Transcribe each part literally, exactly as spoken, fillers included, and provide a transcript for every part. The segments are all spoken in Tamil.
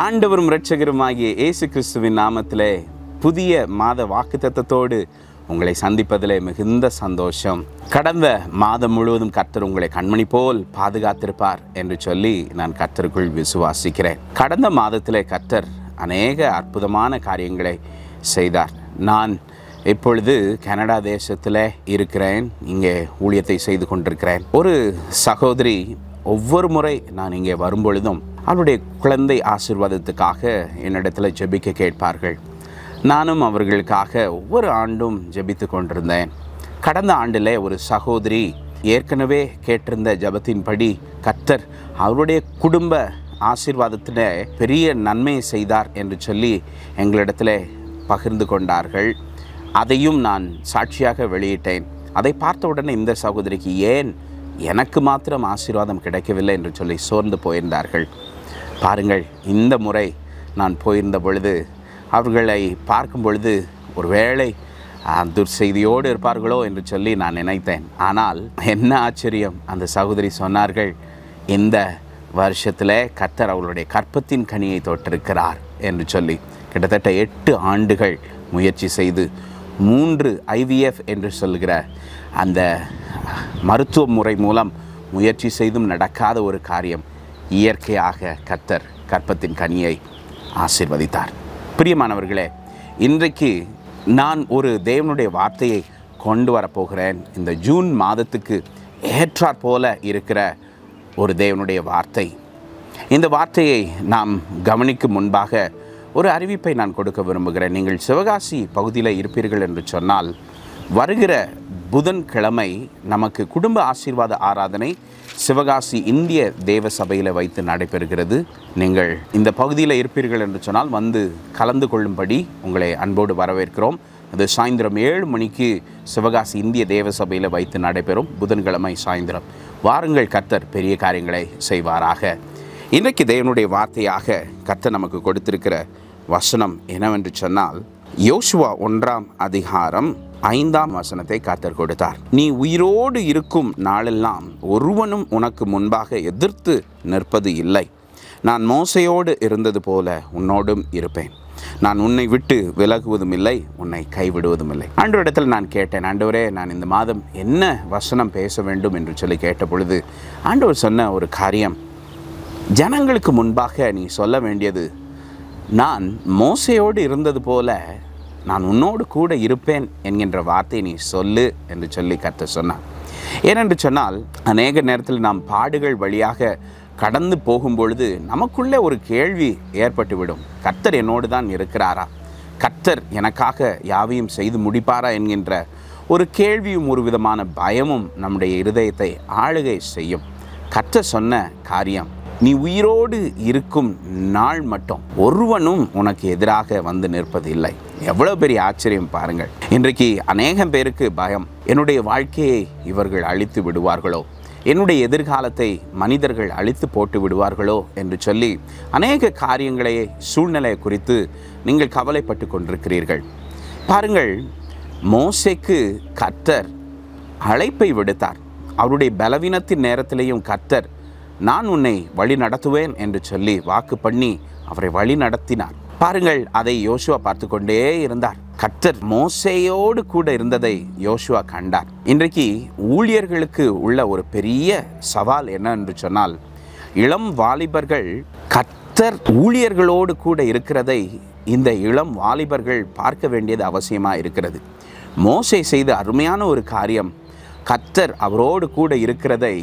ஆண்டவரும் இரட்சகருமாகிய இயேசு கிறிஸ்துவின் நாமத்திலே புதிய மாத வாக்குத்தத்தத்தோடு உங்களை சந்திப்பதிலே மிகுந்த சந்தோஷம். கடந்த மாதம் முழுவதும் கர்த்தர் உங்களை கண்மணி போல் பாதுகாத்திருப்பார் என்று சொல்லி நான் கர்த்தருக்குள் விசுவாசிக்கிறேன். கடந்த மாதத்திலே கர்த்தர் அநேக அற்புதமான காரியங்களை செய்தார். நான் இப்பொழுது கனடா தேசத்தில் இருக்கிறேன். இங்கே ஊழியத்தை செய்து கொண்டிருக்கிறேன். ஒரு சகோதரி ஒவ்வொரு முறை நான் இங்கே வரும்பொழுதும் அவருடைய குழந்தை ஆசீர்வாதத்துக்காக என்னிடத்தில் ஜெபிக்க கேட்பார்கள். நானும் அவர்களுக்காக ஒவ்வொரு ஆண்டும் ஜெபித்து கொண்டிருந்தேன். கடந்த ஆண்டில் ஒரு சகோதரி ஏற்கனவே கேட்டிருந்த ஜெபத்தின்படி கர்த்தர் அவருடைய குடும்ப ஆசீர்வாதத்தில் பெரிய நன்மை செய்தார் என்று சொல்லி எங்களிடத்தில் பகிர்ந்து கொண்டார்கள். அதையும் நான் சாட்சியாக வெளியிட்டேன். அதை பார்த்த உடனே இந்த சகோதரிக்கு ஏன் எனக்கு மாத்திரம் ஆசீர்வாதம் கிடைக்கவில்லை என்று சொல்லி சோர்ந்து போயிருந்தார்கள். பாருங்கள், இந்த முறை நான் போயிருந்த பொழுது அவர்களை பார்க்கும் பொழுது ஒருவேளை துர்செய்தியோடு இருப்பார்களோ என்று சொல்லி நான் நினைத்தேன். ஆனால் என்ன ஆச்சரியம், அந்த சகோதரி சொன்னார்கள், இந்த வருஷத்தில் கர்த்தர் அவர்களுடைய கற்பத்தின் கனியை தொட்டிருக்கிறார் என்று சொல்லி. கிட்டத்தட்ட எட்டு ஆண்டுகள் முயற்சி செய்து மூன்று ஐவிஎஃப் என்று சொல்கிற அந்த மருத்துவ முறை மூலம் முயற்சி செய்தும் நடக்காத ஒரு காரியம் இயற்கையாக கர்த்தர் கற்பத்தின் கனியை ஆசீர்வதித்தார். பிரியமானவர்களே, இன்றைக்கு நான் ஒரு தேவனுடைய வார்த்தையை கொண்டு வரப்போகிறேன். இந்த ஜூன் மாதத்துக்கு ஏற்றாற் போல இருக்கிற ஒரு தேவனுடைய வார்த்தை. இந்த வார்த்தையை நாம் கவனிக்கும் முன்பாக ஒரு அறிவிப்பை நான் கொடுக்க விரும்புகிறேன். நீங்கள் சிவகாசி பகுதியில் இருப்பீர்கள் என்று சொன்னால், வருகிற புதன்கிழமை நமக்கு குடும்ப ஆசீர்வாத ஆராதனை சிவகாசி இந்திய தேவ சபையில் வைத்து நடைபெறுகிறது. நீங்கள் இந்த பகுதியில் இருப்பீர்கள் என்று சொன்னால் வந்து கலந்து கொள்ளும்படி உங்களை அன்போடு வரவேற்கிறோம். அது சாயந்தரம் ஏழு மணிக்கு சிவகாசி இந்திய தேவ சபையில் வைத்து நடைபெறும் புதன்கிழமை சாயந்தரம். வாருங்கள், கர்த்தர் பெரிய காரியங்களை செய்வாராக. இன்றைக்கு தேவனுடைய வார்த்தையாக கர்த்தர் நமக்கு கொடுத்திருக்கிற வசனம் என்னவென்று சொன்னால், யோசுவா ஒன்றாம் அதிகாரம் ஐந்தாம் வசனத்தை கர்த்தர் கொடுத்தார். நீ உயிரோடு இருக்கும் நாளெல்லாம் ஒருவனும் உனக்கு முன்பாக எதிர்த்து நிற்பது இல்லை. நான் மோசையோடு இருந்தது போல உன்னோடும் இருப்பேன். நான் உன்னை விட்டு விலகுவதும் இல்லை, உன்னை கைவிடுவதும் இல்லை. ஆண்டவரிடத்தில் நான் கேட்டேன், ஆண்டவரே, நான் இந்த மாதம் என்ன வசனம் பேச வேண்டும் என்று சொல்லி கேட்ட பொழுது ஆண்டவர் சொன்ன ஒரு காரியம், ஜனங்களுக்கு முன்பாக நீ சொல்ல வேண்டியது, நான் மோசையோடு இருந்தது போல நான் உன்னோடு கூட இருப்பேன் என்கின்ற வார்த்தை நீ சொல்லு என்று சொல்லி கர்த்தர் சொன்னார். ஏனென்று சொன்னால், அநேக நேரத்தில் நாம் பாடுகள் வழியாக கடந்து போகும்பொழுது நமக்குள்ளே ஒரு கேள்வி ஏற்பட்டுவிடும், கர்த்தர் என்னோடு தான் இருக்கிறாரா, கர்த்தர் எனக்காக யாவையும் செய்து முடிப்பாரா என்கின்ற ஒரு கேள்வியும் ஒரு விதமான பயமும் நம்முடைய இருதயத்தை ஆளுகை செய்யும். கர்த்தர் சொன்ன காரியம், நீ உயிரோடு இருக்கும் நாள் மட்டும் ஒருவனும் உனக்கு எதிராக வந்து நிற்பது இல்லை. எவ்வளோ பெரிய ஆச்சரியம் பாருங்கள். இன்றைக்கு அநேகம் பேருக்கு பயம், என்னுடைய வாழ்க்கையை இவர்கள் அழித்து விடுவார்களோ, என்னுடைய எதிர்காலத்தை மனிதர்கள் அழித்து போட்டு விடுவார்களோ என்று சொல்லி அநேக காரியங்களை சூழ்நிலை குறித்து நீங்கள் கவலைப்பட்டு கொண்டிருக்கிறீர்கள். பாருங்கள், மோசேக்கு கர்த்தர் அழைப்பை விடுத்தார். அவருடைய பலவீனத்தின் நேரத்திலேயும் கர்த்தர் நான் உன்னை வழி நடத்துவேன் என்று சொல்லி வாக்கு பண்ணி அவரை வழி நடத்தினார். பாருங்கள், அதை யோசுவா பார்த்து கொண்டே இருந்தார். கர்த்தர் மோசேயோடு கூட இருந்ததை யோசுவா கண்டார். இன்றைக்கு ஊழியர்களுக்கு உள்ள ஒரு பெரிய சவால் என்ன என்று சொன்னால், இளம் வாலிபர்கள் கர்த்தர் ஊழியர்களோடு கூட இருக்கிறதை இந்த இளம் வாலிபர்கள் பார்க்க வேண்டியது அவசியமாக இருக்கிறது. மோசே செய்த அருமையான ஒரு காரியம், கர்த்தர் அவரோடு கூட இருக்கிறதை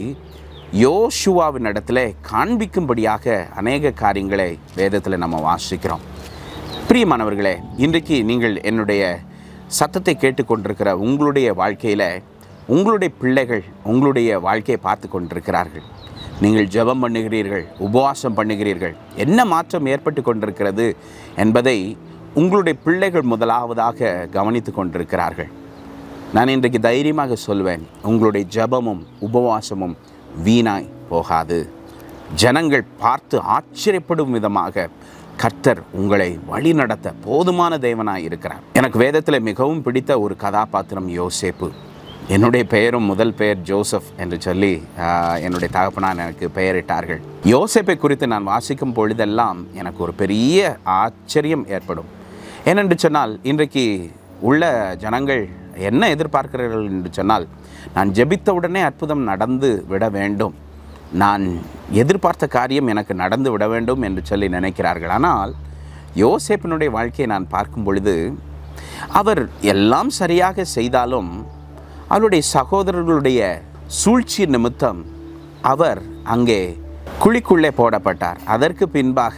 யோசுவாவின் இடத்துல காண்பிக்கும்படியாக அநேக காரியங்களை வேதத்தில் நம்ம வாசிக்கிறோம். பிரியமானவர்களே, இன்றைக்கு நீங்கள் என்னுடைய சத்தத்தை கேட்டுக்கொண்டிருக்கிற உங்களுடைய வாழ்க்கையில் உங்களுடைய பிள்ளைகள் உங்களுடைய வாழ்க்கையை பார்த்து கொண்டிருக்கிறார்கள். நீங்கள் ஜெபம் பண்ணுகிறீர்கள், உபவாசம் பண்ணுகிறீர்கள். என்ன மாற்றம் ஏற்பட்டு கொண்டிருக்கிறது என்பதை உங்களுடைய பிள்ளைகள் முதலாவதாக கவனித்து கொண்டிருக்கிறார்கள். நான் இன்றைக்கு தைரியமாக சொல்வேன், உங்களுடைய ஜெபமும் உபவாசமும் வீணாய் போகாது. ஜனங்கள் பார்த்து ஆச்சரியப்படும் விதமாக கர்த்தர் உங்களை வழி நடத்த போதுமான தேவனாய் இருக்கிறார். எனக்கு வேதத்தில் மிகவும் பிடித்த ஒரு கதாபாத்திரம் யோசேப்பு. என்னுடைய பெயரும் முதல் பெயர் ஜோசப் என்று சொல்லி என்னுடைய தகப்பனார் எனக்கு பெயரிட்டார்கள். யோசேப்பை குறித்து நான் வாசிக்கும் பொழுதெல்லாம் எனக்கு ஒரு பெரிய ஆச்சரியம் ஏற்படும். ஏனென்று சொன்னால், இன்றைக்கு உள்ள ஜனங்கள் என்ன எதிர்பார்க்கிறார்கள் என்று சொன்னால், நான் ஜெபித்தவுடனே அற்புதம் நடந்து விட வேண்டும், நான் எதிர்பார்த்த காரியம் எனக்கு நடந்து விட வேண்டும் என்று சொல்லி நினைக்கிறார்கள். ஆனால் யோசேப்பினுடைய வாழ்க்கையை நான் பார்க்கும் பொழுது, அவர் எல்லாம் சரியாக செய்தாலும் அவருடைய சகோதரர்களுடைய சூழ்ச்சி நிமித்தம் அவர் அங்கே குழிக்குள்ளே போடப்பட்டார். அதற்கு பின்பாக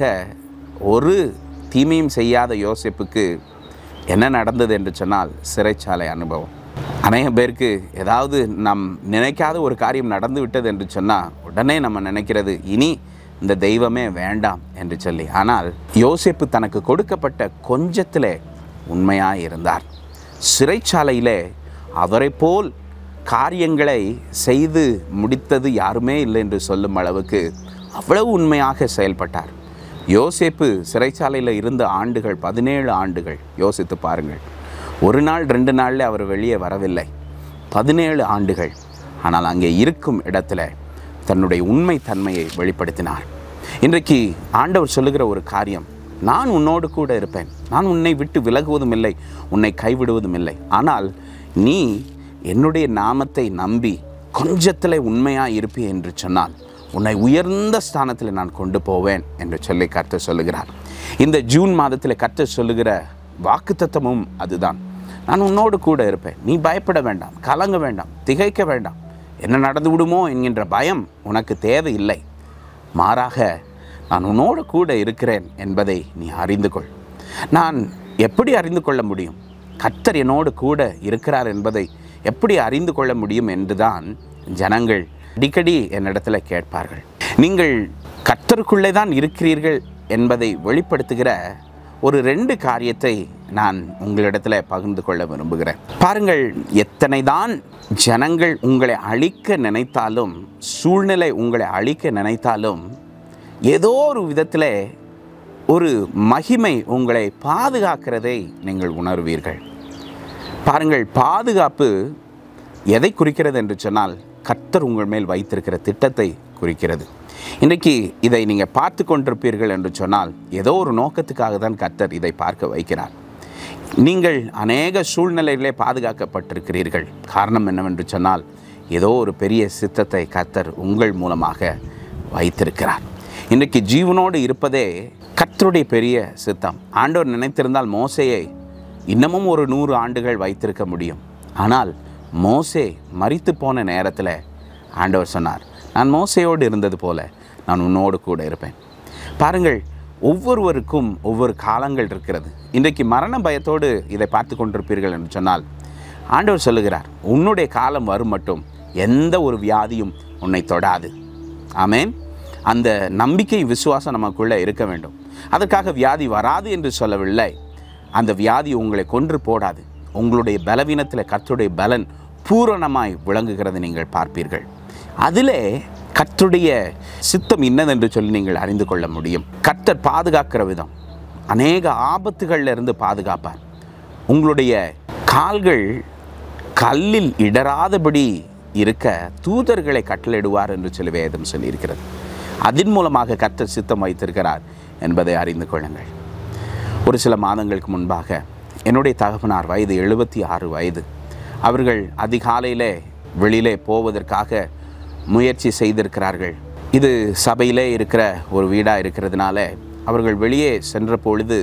ஒரு தீமையும் செய்யாத யோசேப்புக்கு என்ன நடந்தது என்று சொன்னால், சிறைச்சாலை அனுபவம். அநேக பேருக்கு ஏதாவது நம் நினைக்காத ஒரு காரியம் நடந்து விட்டது என்று சொன்னால் உடனே நம்ம நினைக்கிறது, இனி இந்த தெய்வமே வேண்டாம் என்று சொல்லி. ஆனால் யோசேப்பு தனக்கு கொடுக்கப்பட்ட கொஞ்சத்திலே உண்மையாக இருந்தார். சிறைச்சாலையிலே அவரை போல் காரியங்களை செய்து முடித்தது யாருமே இல்லை என்று சொல்லும் அளவுக்கு அவ்வளவு உண்மையாக செயல்பட்டார். யோசேப்பு சிறைச்சாலையில் இருந்த ஆண்டுகள் பதினேழு ஆண்டுகள். யோசித்து பாருங்கள், ஒரு நாள் ரெண்டு நாளில் அவர் வெளியே வரவில்லை, பதினேழு ஆண்டுகள். ஆனால் அங்கே இருக்கும் இடத்துல தன்னுடைய உண்மை தன்மையை வெளிப்படுத்தினார். இன்றைக்கு ஆண்டவர் சொல்லுகிற ஒரு காரியம், நான் உன்னோடு கூட இருப்பேன், நான் உன்னை விட்டு விலகுவதும் இல்லை, உன்னை கைவிடுவதும் இல்லை. ஆனால் நீ என்னுடைய நாமத்தை நம்பி கொஞ்சத்தில் உண்மையாக இருப்பி என்று சொன்னால் உன்னை உயர்ந்த ஸ்தானத்தில் நான் கொண்டு போவேன் என்று சொல்லி கர்த்தர் சொல்லுகிறார். இந்த ஜூன் மாதத்தில் கர்த்தர் சொல்லுகிற வாக்குத்தத்தமும் அதுதான். நான் உன்னோடு கூட இருப்பேன், நீ பயப்பட வேண்டாம், கலங்க வேண்டாம், திகைக்க வேண்டாம், என்ன நடந்து விடுமோ என்கின்ற பயம் உனக்கு தேவையில்லை. மாறாக நான் உன்னோடு கூட இருக்கிறேன் என்பதை நீ அறிந்து கொள். நான் எப்படி அறிந்து கொள்ள முடியும்? கர்த்தர் என்னோடு கூட இருக்கிறார் என்பதை எப்படி அறிந்து கொள்ள முடியும் என்றுதான் ஜனங்கள் அடிக்கடி என்னிடத்துல கேட்பார்கள். நீங்கள் கர்த்தருக்குள்ளே தான் இருக்கிறீர்கள் என்பதை வெளிப்படுத்துகிற ஒரு ரெண்டு காரியத்தை நான் உங்களிடத்துல பகிர்ந்து கொள்ள விரும்புகிறேன். பாருங்கள், எத்தனை தான் ஜனங்கள் உங்களை அழிக்க நினைத்தாலும், சூழ்நிலை உங்களை அழிக்க நினைத்தாலும், ஏதோ ஒரு விதத்தில் ஒரு மகிமை உங்களை பாதுகாக்கிறதை நீங்கள் உணர்வீர்கள். பாருங்கள், பாதுகாப்பு எதை குறிக்கிறது என்று சொன்னால், கர்த்தர் உங்கள் மேல் வைத்திருக்கிற திட்டத்தை குறிக்கிறது. இன்றைக்கி இதை நீங்கள் பார்த்து கொண்டிருப்பீர்கள் என்று சொன்னால், ஏதோ ஒரு நோக்கத்துக்காக தான் கர்த்தர் இதை பார்க்க வைக்கிறார். நீங்கள் அநேக சூழ்நிலைகளே பாதுகாக்கப்பட்டிருக்கிறீர்கள். காரணம் என்னவென்று சொன்னால், ஏதோ ஒரு பெரிய சித்தத்தை கர்த்தர் உங்கள் மூலமாக வைத்திருக்கிறார். இன்றைக்கு ஜீவனோடு இருப்பதே கர்த்தருடைய பெரிய சித்தம். ஆண்டவர் நினைத்திருந்தால் மோசேயை இன்னமும் ஒரு நூறு ஆண்டுகள் வைத்திருக்க முடியும். ஆனால் மோசே மரித்து போன நேரத்தில் ஆண்டவர் சொன்னார், நான் மோசையோடு இருந்தது போல நான் உன்னோடு கூட இருப்பேன். பாருங்கள், ஒவ்வொருவருக்கும் ஒவ்வொரு காலங்கள் இருக்கிறது. இன்றைக்கு மரண பயத்தோடு இதை பார்த்து கொண்டிருப்பீர்கள் என்று சொன்னால், ஆண்டவர் சொல்லுகிறார், உன்னுடைய காலம் வரும் மட்டும் எந்த ஒரு வியாதியும் உன்னை தொடாது. ஆமேன். அந்த நம்பிக்கை விசுவாசம் நமக்குள்ளே இருக்க வேண்டும். அதற்காக வியாதி வராது என்று சொல்லவில்லை. அந்த வியாதி உங்களை கொன்று போடாது. உங்களுடைய பலவீனத்தில் கர்த்தருடைய பலன் பூரணமாய் விளங்குகிறது நீங்கள் பார்ப்பீர்கள். அதிலே கர்த்தருடைய சித்தம் இன்னதென்று சொல்லி நீங்கள் அறிந்து கொள்ள முடியும். கர்த்தர் பாதுகாக்கிற விதம், அநேக ஆபத்துகளில் இருந்து பாதுகாப்பார். உங்களுடைய கால்கள் கல்லில் இடராதபடி இருக்க தூதர்களை கட்டளையிடுவார் என்று சொல்லி வேதம் சொல்லியிருக்கிறது. அதன் மூலமாக கர்த்தர் சித்தம் வைத்திருக்கிறார் என்பதை அறிந்து கொள்ளுங்கள். ஒரு சில மாதங்களுக்கு முன்பாக என்னுடைய தகப்பனார் வயது எழுபத்தி ஆறு வயது. அவர்கள் அதிகாலையிலே வெளியிலே போவதற்காக முயற்சி செய்திருக்கிறார்கள். இது சபையிலே இருக்கிற ஒரு வீடாக இருக்கிறதுனால அவர்கள் வெளியே சென்ற பொழுது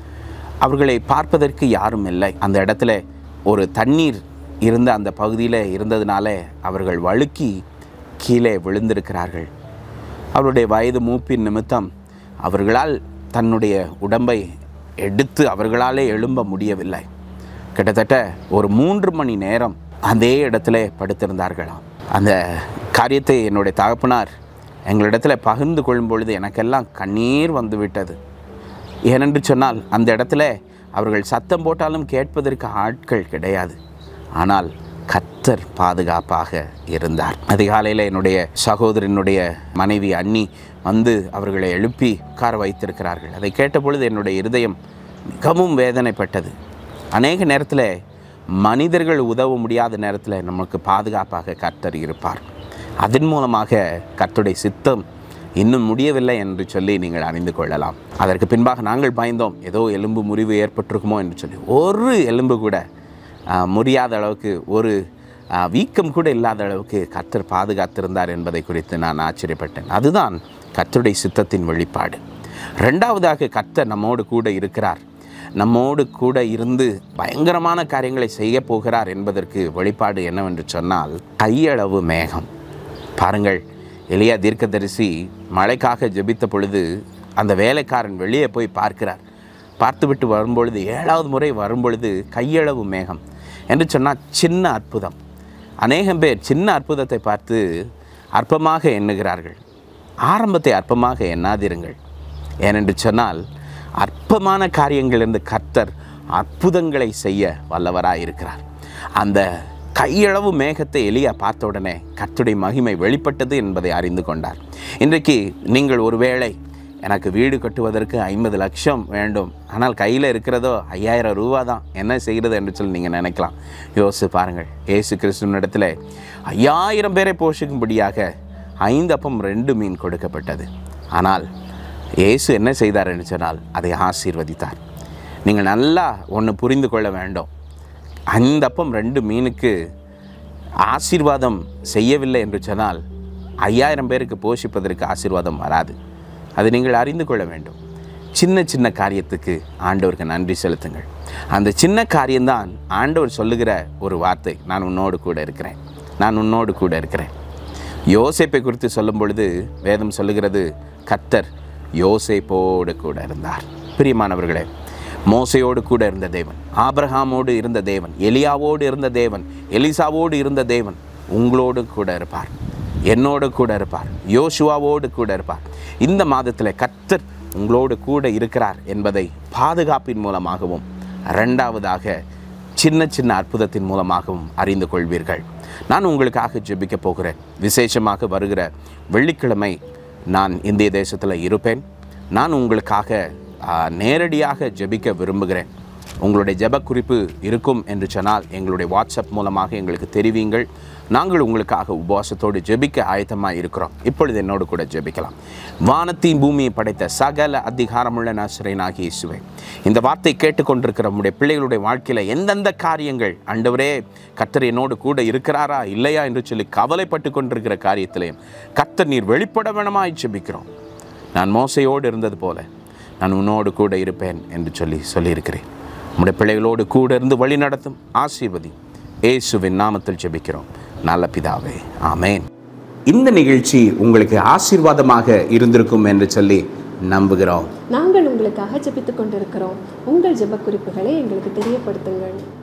அவர்களை பார்ப்பதற்கு யாரும் இல்லை. அந்த இடத்துல ஒரு தண்ணீர் இருந்த அந்த பகுதியில் இருந்ததுனால அவர்கள் வழுக்கி கீழே விழுந்திருக்கிறார்கள். அவருடைய வயது மூப்பின் நிமித்தம் அவர்களால் தன்னுடைய உடம்பை எடுத்து அவர்களாலே எழும்ப முடியவில்லை. கிட்டத்தட்ட ஒரு மூன்று மணி நேரம் அதே இடத்துல படுத்திருந்தார்களாம். அந்த காரியத்தை என்னுடைய தகப்பனார் எங்களிடத்தில் பகிர்ந்து கொள்ளும் பொழுது எனக்கெல்லாம் கண்ணீர் வந்து விட்டது. ஏனென்று சொன்னால், அந்த இடத்துல அவர்கள் சத்தம் போட்டாலும் கேட்பதற்கு ஆட்கள் கிடையாது. ஆனால் கர்த்தர் பாதுகாப்பாக இருந்தார். அதிகாலையில் என்னுடைய சகோதரனுடைய மனைவி அண்ணி வந்து அவர்களை எழுப்பி உட்கார வைத்திருக்கிறார்கள். அதை கேட்ட பொழுது என்னுடைய இருதயம் மிகவும் வேதனைப்பட்டது. அநேக நேரத்தில் மனிதர்கள் உதவ முடியாத நேரத்தில் நமக்கு பாதுகாப்பாக கர்த்தர் இருப்பார். அதன் மூலமாக கர்த்தருடைய சித்தம் இன்னும் முடியவில்லை என்று சொல்லி நீங்கள் அறிந்து கொள்ளலாம். அதற்கு பின்பாக நாங்கள் பயந்தோம், ஏதோ எலும்பு முறிவு ஏற்பட்டிருக்குமோ என்று சொல்லி. ஒரு எலும்பு கூட முறியாத அளவுக்கு, ஒரு வீக்கம் கூட இல்லாத அளவுக்கு கர்த்தர் பாதுகாத்திருந்தார் என்பதை குறித்து நான் ஆச்சரியப்பட்டேன். அதுதான் கர்த்தருடைய சித்தத்தின் வெளிப்பாடு. ரெண்டாவதாக, கர்த்தர் நம்மோடு கூட இருக்கிறார். நம்மோடு கூட இருந்து பயங்கரமான காரியங்களை செய்ய போகிறார் என்பதற்கு வெளிப்பாடு என்னவென்று சொன்னால், கையளவு மேகம். பாருங்கள், எலியா தீர்க்கதரிசி மழைக்காக ஜெபித்த பொழுது அந்த வேலைக்காரன் வெளியே போய் பார்க்கிறார். பார்த்துவிட்டு வரும்பொழுது, ஏழாவது முறை வரும்பொழுது கையளவு மேகம் என்று சொன்னால் சின்ன அற்புதம். அநேகம் பேர் சின்ன அற்புதத்தை பார்த்து அற்பமாக எண்ணுகிறார்கள். ஆரம்பத்தை அற்பமாக எண்ணாதிருங்கள். ஏனென்று சொன்னால், அற்பமான காரியங்களிலிருந்து கர்த்தர் அற்புதங்களை செய்ய வல்லவராக இருக்கிறார். அந்த கையளவு மேகத்தை எலியா பார்த்த உடனே கர்த்தருடைய மகிமை வெளிப்பட்டது என்பதை அறிந்து கொண்டார். இன்றைக்கு நீங்கள் ஒருவேளை, எனக்கு வீடு கட்டுவதற்கு ஐம்பது லட்சம் வேண்டும், ஆனால் கையில் இருக்கிறதோ ஐயாயிரம் ரூபா தான், என்ன செய்கிறது என்று சொல்லி நீங்கள் நினைக்கலாம். யோசித்து பாருங்கள், இயேசு கிறிஸ்துவினிடத்தில் ஐயாயிரம் பேரை போஷிக்கும்படியாக ஐந்து அப்பம் ரெண்டு மீன் கொடுக்கப்பட்டது. ஆனால் இயேசு என்ன செய்தார் என்று சொன்னால், அதை ஆசீர்வதித்தார். நீங்கள் நல்லா ஒன்று புரிந்து கொள்ள வேண்டும். ஐந்து அப்பம் ரெண்டு மீனுக்கு ஆசீர்வாதம் செய்யவில்லை என்று சொன்னால் ஐயாயிரம் பேருக்கு போஷிப்பதற்கு ஆசீர்வாதம் வராது. அது நீங்கள் அறிந்து கொள்ள வேண்டும். சின்ன சின்ன காரியத்துக்கு ஆண்டவருக்கு நன்றி செலுத்துங்கள். அந்த சின்ன காரியம்தான் ஆண்டவர் சொல்லுகிற ஒரு வார்த்தை, நான் உன்னோடு கூட இருக்கிறேன், நான் உன்னோடு கூட இருக்கிறேன். யோசேப்பை குறித்து சொல்லும் பொழுது வேதம் சொல்லுகிறது, கர்த்தர் யோசேப்போடு கூட இருந்தார். பிரியமானவர்களே, மோசையோடு கூட இருந்த தேவன், ஆபிரகாமோடு இருந்த தேவன், எலியாவோடு இருந்த தேவன், எலிசாவோடு இருந்த தேவன் உங்களோடு கூட இருப்பார், என்னோடு கூட இருப்பார், யோசுவாவோடு கூட இருப்பார். இந்த மாதத்தில் கர்த்தர் உங்களோடு கூட இருக்கிறார் என்பதை பாதுகாப்பின் மூலமாகவும், ரெண்டாவதாக சின்ன சின்ன அற்புதத்தின் மூலமாகவும் அறிந்து கொள்வீர்கள். நான் உங்களுக்காக ஜெபிக்க போகிறேன். விசேஷமாக வருகிற வெள்ளிக்கிழமை நான் இந்திய தேசத்தில் இருப்பேன். நான் உங்களுக்காக நேரடியாக ஜெபிக்க விரும்புகிறேன். உங்களுடைய ஜெப குறிப்பு இருக்கும் என்று சொன்னால் எங்களுடைய வாட்ஸ்அப் மூலமாக எங்களுக்கு தெரிவிங்கள். நாங்கள் உங்களுக்காக உபவாசத்தோடு ஜெபிக்க ஆயத்தமாக இருக்கிறோம். இப்பொழுது என்னோடு கூட ஜெபிக்கலாம். வானத்தின் பூமியை படைத்த சகல அதிகாரமுள்ள நசரேயனாகிய இயேசுவே, இந்த வார்த்தை கேட்டுக்கொண்டிருக்கிற நம்முடைய பிள்ளைகளுடைய வாழ்க்கையில் எந்தெந்த காரியங்கள் ஆண்டவரே கர்த்தர் என்னோடு கூட இருக்கிறாரா இல்லையா என்று சொல்லி கவலைப்பட்டு கொண்டிருக்கிற காரியத்திலையும் கர்த்தர் நீர் வெளிப்பட வேணுமாய் ஜெபிக்கிறோம். நான் மோசையோடு இருந்தது போல நான் உன்னோடு கூட இருப்பேன் என்று சொல்லி சொல்லியிருக்கிறேன். நம்முடைய பிள்ளைகளோடு கூட இருந்து வழி நடத்தும், ஆசீர்வதி. இயேசுவின் நாமத்தில் ஜெபிக்கிறோம் நல்ல பிதாவே, ஆமேன். இந்த நிகழ்ச்சி உங்களுக்கு ஆசீர்வாதமாக இருந்திருக்கும் என்று சொல்லி நம்புகிறோம். நாங்கள் உங்களுக்காக ஜெபித்துக் கொண்டிருக்கிறோம். உங்கள் ஜெப குறிப்புகளை எங்களுக்கு தெரியப்படுத்துங்கள்.